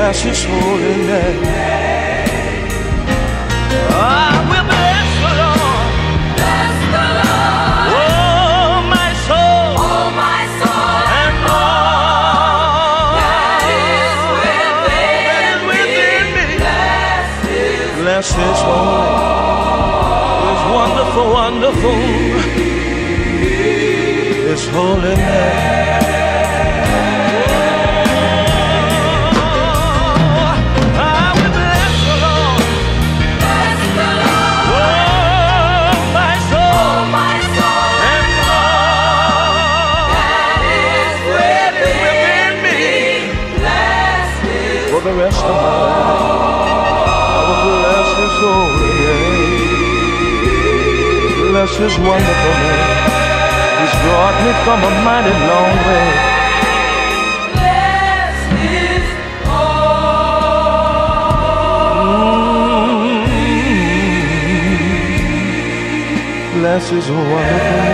bless his holy name. I will bless the Lord. Bless the Lord. Oh, my soul. Oh, my soul. And all that is within me. bless his holy, his wonderful, wonderful, his holy name. For the rest of my life, I will bless his holy name. Bless his wonderful name. He's brought me from a mighty long way. Bless his holy. Bless his wonderful name.